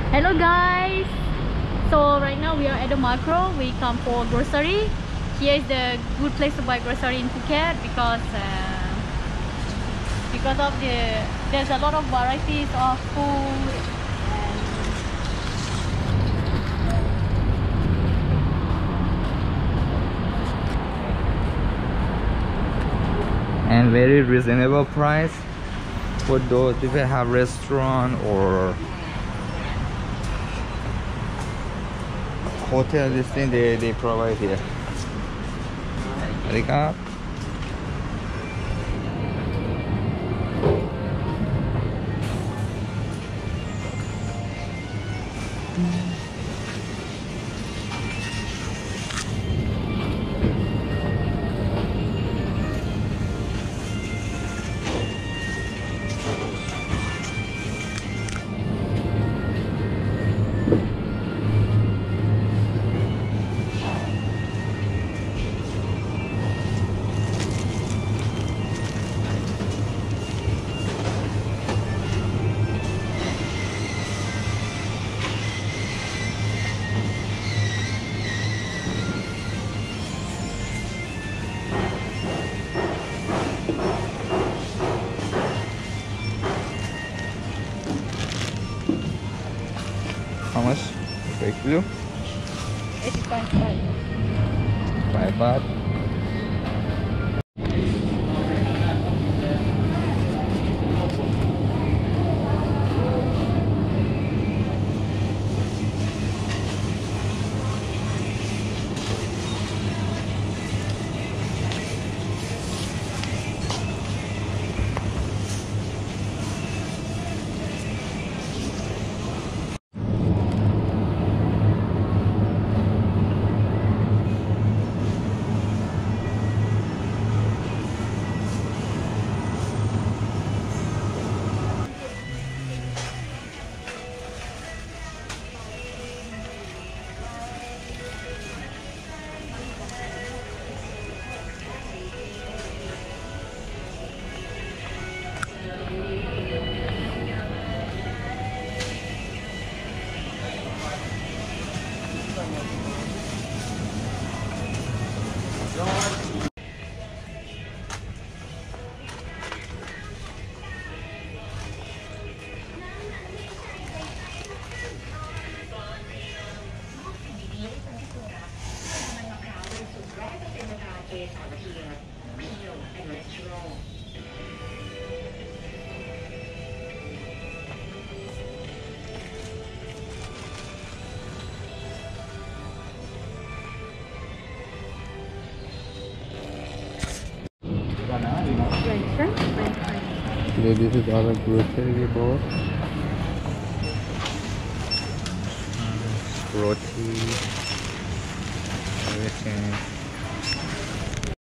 Hello guys, so right now we are at the macro. We come for grocery. Here is the good place to buy grocery in Phuket because of there's a lot of varieties of food and very reasonable price for those if they have restaurant or hotel. This thing they provide here. Arigato. How much? Per kilo? 85 5 baht. Today this is our grocery we bought. Roti, everything.